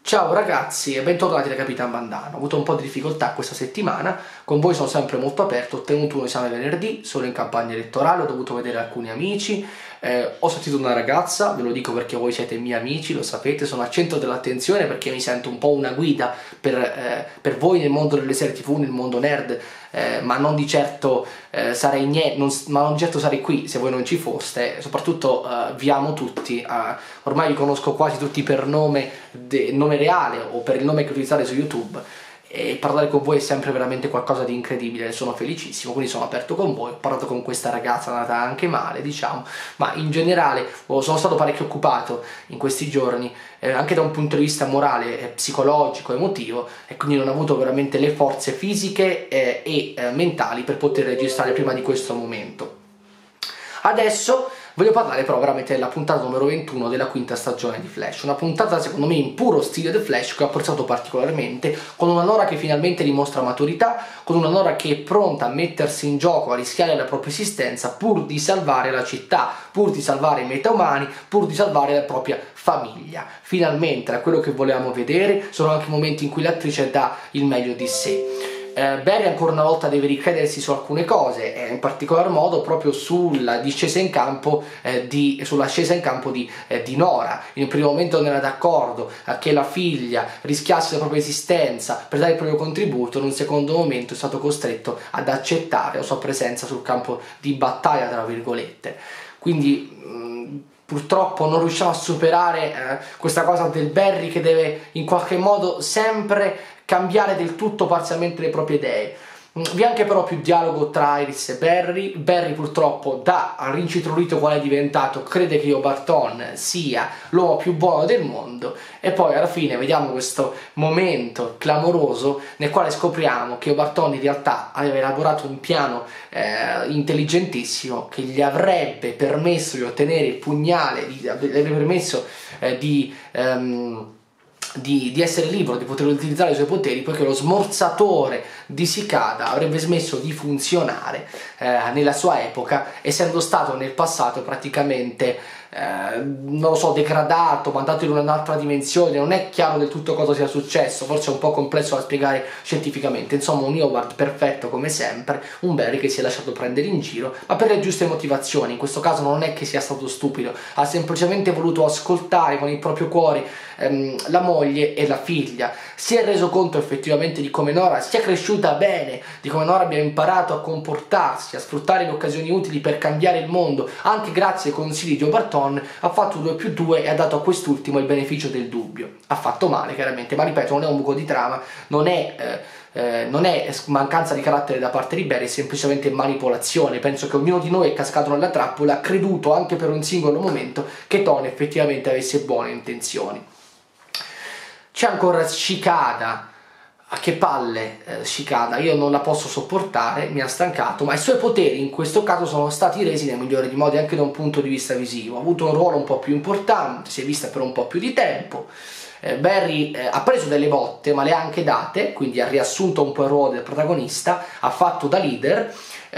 Ciao ragazzi e bentornati da Capitan Bandano. Ho avuto un po' di difficoltà questa settimana, con voi sono sempre molto aperto, ho tenuto un esame venerdì, sono in campagna elettorale, ho dovuto vedere alcuni amici, ho sentito una ragazza, ve lo dico perché voi siete miei amici, lo sapete, sono al centro dell'attenzione perché mi sento un po' una guida per voi nel mondo delle serie TV, nel mondo nerd, ma non di certo sarei qui se voi non ci foste. Soprattutto vi amo tutti, ormai vi conosco quasi tutti per nome reale o per il nome che utilizzate su YouTube, e parlare con voi è sempre veramente qualcosa di incredibile. Sono felicissimo, quindi sono aperto con voi. Ho parlato con questa ragazza, andata anche male, diciamo, ma in generale sono stato parecchio occupato in questi giorni, anche da un punto di vista morale, psicologico, emotivo, e quindi non ho avuto veramente le forze fisiche e mentali per poter registrare prima di questo momento. Adesso voglio parlare però veramente della puntata numero 21 della quinta stagione di Flash, una puntata secondo me in puro stile The Flash che ho apprezzato particolarmente, con una Nora che finalmente dimostra maturità, con una Nora che è pronta a mettersi in gioco, a rischiare la propria esistenza pur di salvare la città, pur di salvare i metaumani, pur di salvare la propria famiglia. Finalmente, da quello che volevamo vedere, sono anche momenti in cui l'attrice dà il meglio di sé. Barry ancora una volta deve ricredersi su alcune cose, in particolar modo proprio sulla scesa in campo di Nora. In un primo momento non era d'accordo che la figlia rischiasse la propria esistenza per dare il proprio contributo, in un secondo momento è stato costretto ad accettare la sua presenza sul campo di battaglia, tra virgolette. Quindi purtroppo non riusciamo a superare questa cosa del Barry che deve in qualche modo sempre cambiare del tutto parzialmente le proprie idee. Vi è anche però più dialogo tra Iris e Barry. Barry purtroppo, da rincitrullito quale è diventato, crede che Io Barton sia l'uomo più buono del mondo, e poi alla fine vediamo questo momento clamoroso nel quale scopriamo che Io Barton in realtà aveva elaborato un piano intelligentissimo che gli avrebbe permesso di ottenere il pugnale, gli avrebbe permesso di essere libero, di poter utilizzare i suoi poteri, poiché lo smorzatore di Cicada avrebbe smesso di funzionare nella sua epoca, essendo stato nel passato praticamente non lo so, degradato, mandato in un'altra dimensione. Non è chiaro del tutto cosa sia successo, forse è un po' complesso da spiegare scientificamente. Insomma, un Howard perfetto come sempre, un Barry che si è lasciato prendere in giro, ma per le giuste motivazioni. In questo caso non è che sia stato stupido, ha semplicemente voluto ascoltare con il proprio cuore la moglie e la figlia. Si è reso conto effettivamente di come Nora sia cresciuta bene, di come Nora abbia imparato a comportarsi, a sfruttare le occasioni utili per cambiare il mondo, anche grazie ai consigli di Io Barton. Ha fatto 2+2 e ha dato a quest'ultimo il beneficio del dubbio. Ha fatto male chiaramente, ma ripeto, non è un buco di trama, non è mancanza di carattere da parte di Barry, è semplicemente manipolazione. Penso che ognuno di noi è cascato nella trappola, ha creduto anche per un singolo momento che Tony effettivamente avesse buone intenzioni. C'è ancora Cicada. Che palle Cicada, io non la posso sopportare, mi ha stancato, ma i suoi poteri in questo caso sono stati resi nel migliore di modi anche da un punto di vista visivo. Ha avuto un ruolo un po' più importante, si è vista per un po' più di tempo. Barry ha preso delle botte ma le ha anche date, quindi ha riassunto un po' il ruolo del protagonista, ha fatto da leader,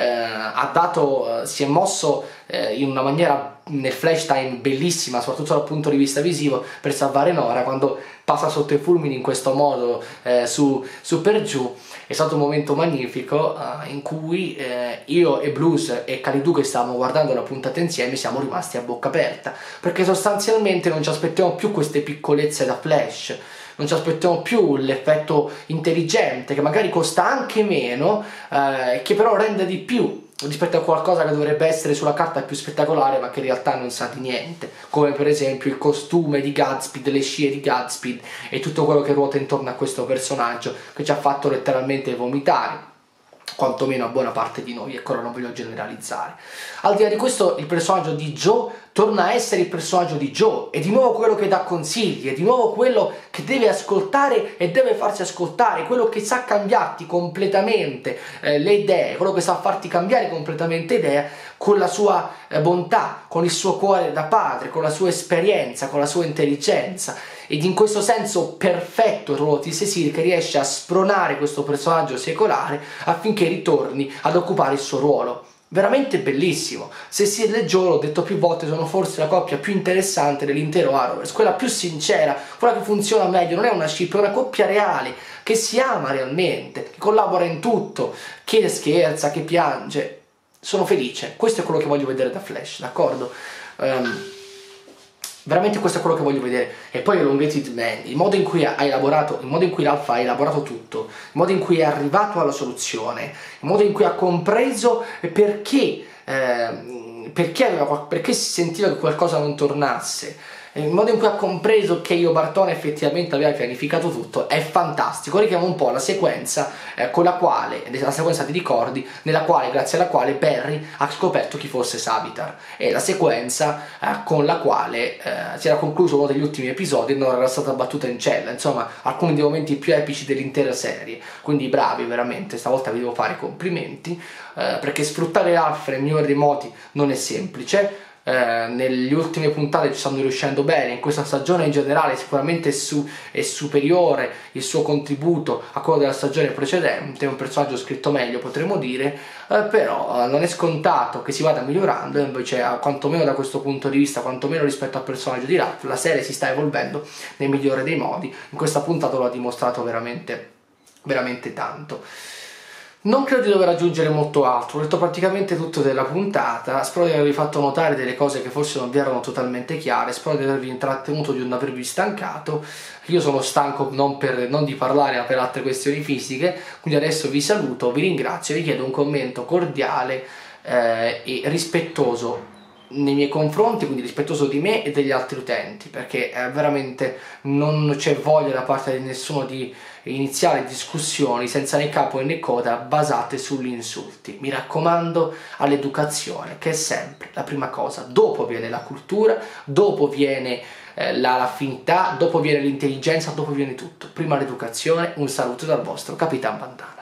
si è mosso in una maniera nel flash time bellissima, soprattutto dal punto di vista visivo, per salvare Nora quando passa sotto i fulmini in questo modo su per giù. È stato un momento magnifico in cui io e Blues e Khalidu, che stavamo guardando la puntata insieme, siamo rimasti a bocca aperta, perché sostanzialmente non ci aspettiamo più queste piccolezze da flash, non ci aspettiamo più l'effetto intelligente che magari costa anche meno, che però rende di più rispetto a qualcosa che dovrebbe essere sulla carta più spettacolare ma che in realtà non sa di niente, come per esempio il costume di Godspeed, le scie di Godspeed e tutto quello che ruota intorno a questo personaggio, che ci ha fatto letteralmente vomitare, quantomeno a buona parte di noi. Ecco, non voglio generalizzare. Al di là di questo, il personaggio di Joe torna a essere il personaggio di Joe, è di nuovo quello che dà consigli, è di nuovo quello che deve ascoltare e deve farsi ascoltare, quello che sa cambiarti completamente le idee, quello che sa farti cambiare completamente idea con la sua bontà, con il suo cuore da padre, con la sua esperienza, con la sua intelligenza. Ed in questo senso perfetto il ruolo di Cecile, che riesce a spronare questo personaggio secolare affinché ritorni ad occupare il suo ruolo. veramente bellissimo. Se si legge, l'ho detto più volte, sono forse la coppia più interessante dell'intero Arrowverse, quella più sincera, quella che funziona meglio, non è una ship, è una coppia reale, che si ama realmente, che collabora in tutto, che scherza, che piange. Sono felice, questo è quello che voglio vedere da Flash, d'accordo? Veramente questo è quello che voglio vedere. E poi Elongated Man, il modo in cui hai elaborato, il modo in cui Ralph ha elaborato tutto, il modo in cui è arrivato alla soluzione, il modo in cui ha compreso perché si sentiva che qualcosa non tornasse, il modo in cui ha compreso che Io Bartone effettivamente aveva pianificato tutto è fantastico. Richiama un po' la sequenza con la quale, la sequenza di ricordi grazie alla quale Barry ha scoperto chi fosse Savitar, e la sequenza con la quale si era concluso uno degli ultimi episodi e non era stata battuta in cella. Insomma, alcuni dei momenti più epici dell'intera serie, quindi bravi veramente, stavolta vi devo fare complimenti, perché sfruttare Ralph nei migliori dei modi non è semplice. Nelle ultime puntate ci stanno riuscendo bene, in questa stagione in generale sicuramente è superiore il suo contributo a quello della stagione precedente, è un personaggio scritto meglio, potremmo dire, però non è scontato che si vada migliorando, e invece quantomeno da questo punto di vista, quantomeno rispetto al personaggio di Ralph, la serie si sta evolvendo nel migliore dei modi. In questa puntata lo ha dimostrato veramente, veramente tanto. Non credo di dover aggiungere molto altro, ho detto praticamente tutto della puntata. Spero di avervi fatto notare delle cose che forse non vi erano totalmente chiare, spero di avervi intrattenuto, di non avervi stancato. Io sono stanco non di parlare, ma per altre questioni fisiche, quindi adesso vi saluto, vi ringrazio, vi chiedo un commento cordiale e rispettoso nei miei confronti, quindi rispettoso di me e degli altri utenti, perché veramente non c'è voglia da parte di nessuno di iniziare discussioni senza né capo né coda basate sugli insulti. Mi raccomando all'educazione, che è sempre la prima cosa. Dopo viene la cultura, dopo viene l'affinità, dopo viene l'intelligenza, dopo viene tutto. Prima l'educazione. Un saluto dal vostro Capitan Bandana.